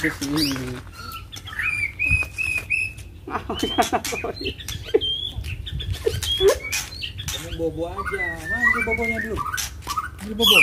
Ini. Kamu bobo aja. Ambil bobonya dulu. Ambil bobo.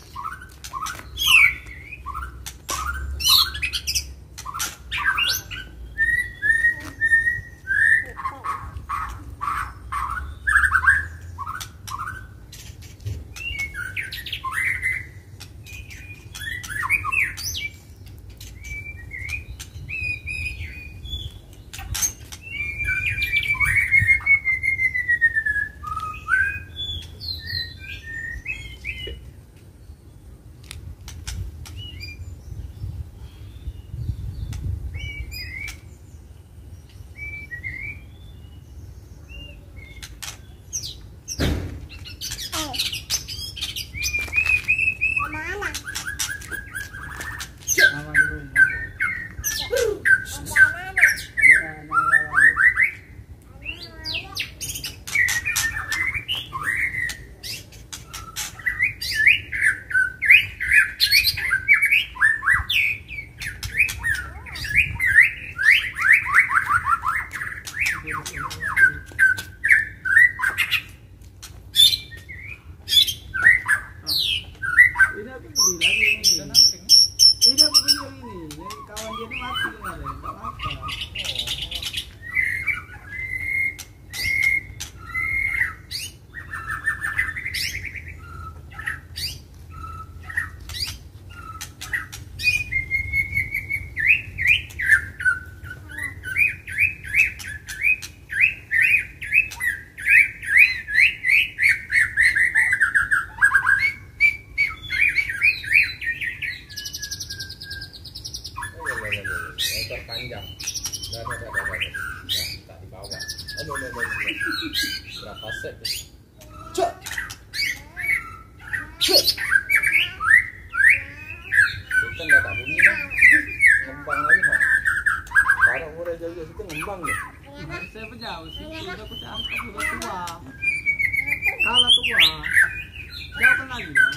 Panjang. Nah, tak di bawah. Berapa set? Cuk. Cuk. Kita nggak tak bunyi kan? Ngembang lagi mah. Sekarang udah jauh-jauh itu ngembang deh. Saya jauh sih, udah kucampur sudah tua. Kalau tua, jauh kan lagi bang.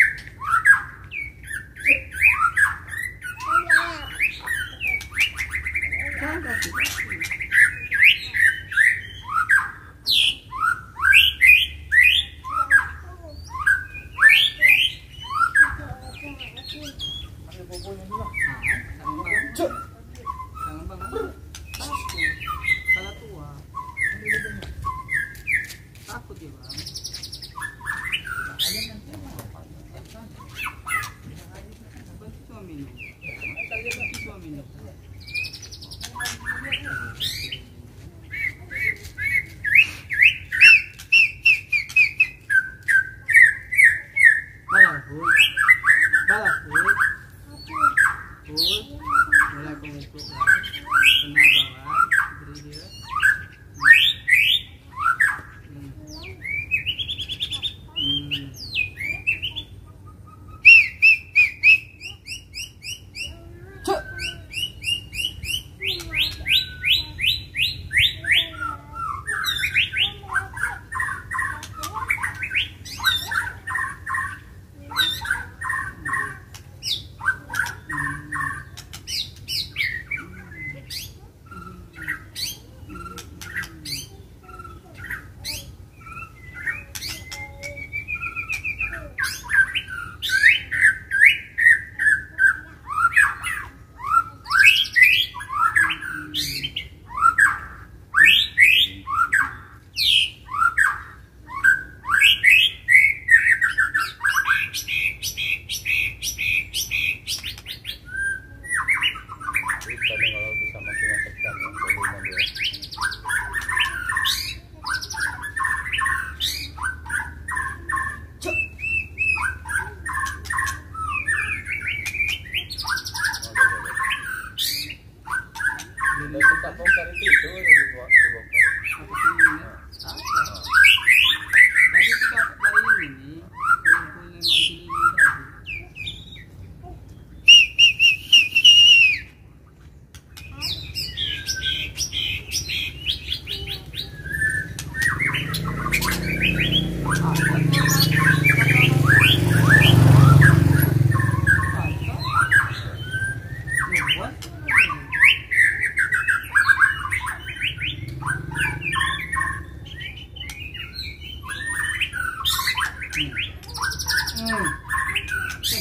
Takut ya bang.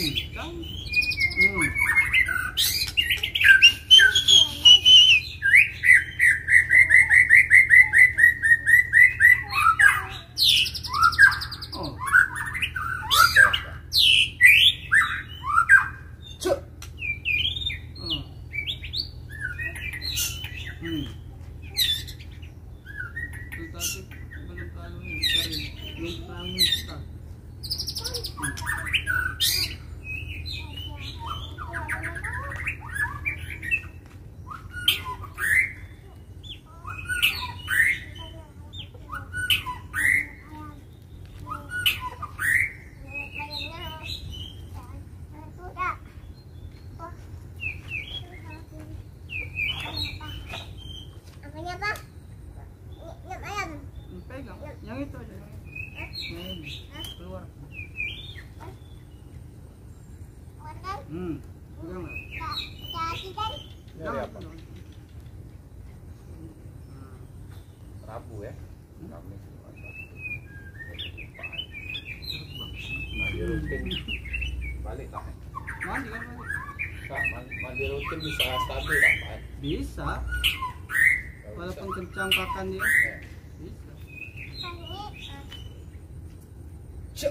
Kan? Oh. Cuk. Tetapi belum terlalu ini kering, belum terlalu instan. Pegang, yang itu aja. Yang ini, keluar. Pegang nggak? Nyari apa? Rabu ya? Kamis. Mandi rutin. Balik lah. Mandi kan mandi? Kak, mandi rutin bisa stabil lah Pak. Bisa, Kalau walaupun bisa. kencang pakan dia. Ya. Bisa. Cuk.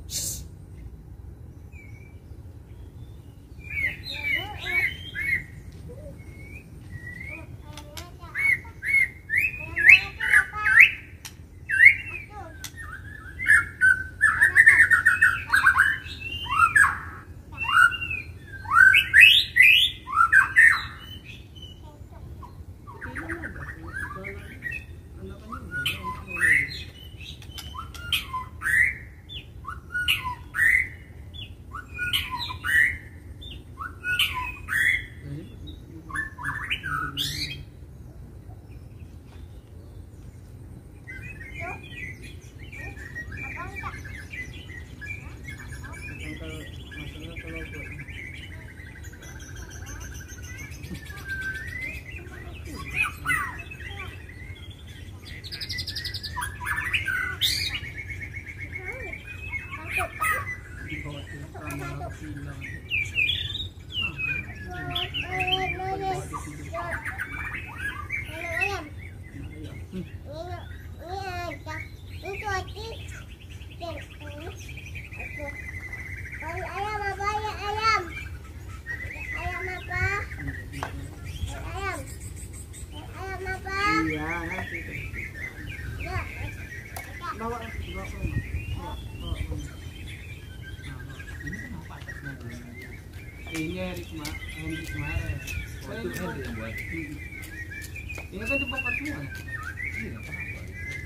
Ini hari kemarin. Oh, itu Henry yang buat. Ini kan dibongkar semua. Iya, nggak apa-apa.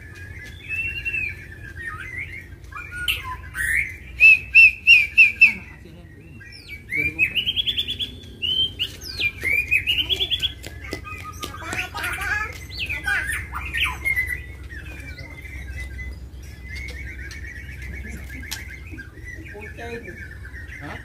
Mana hasil Henry ini? Udah dibongkar. Hah?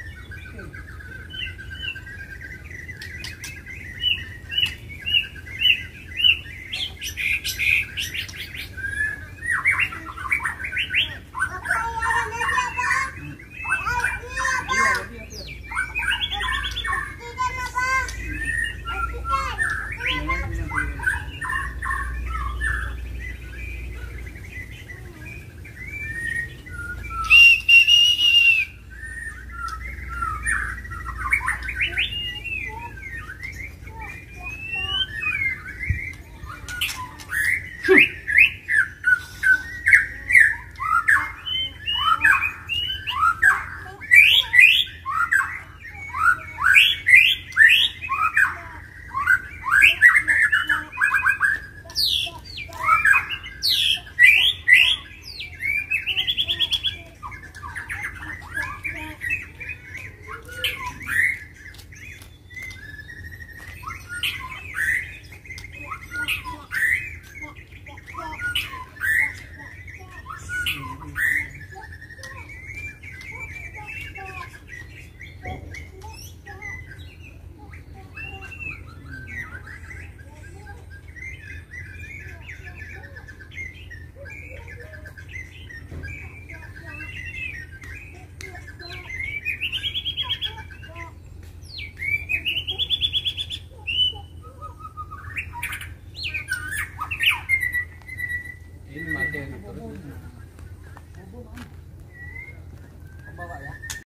gede gitu. Bawa ya.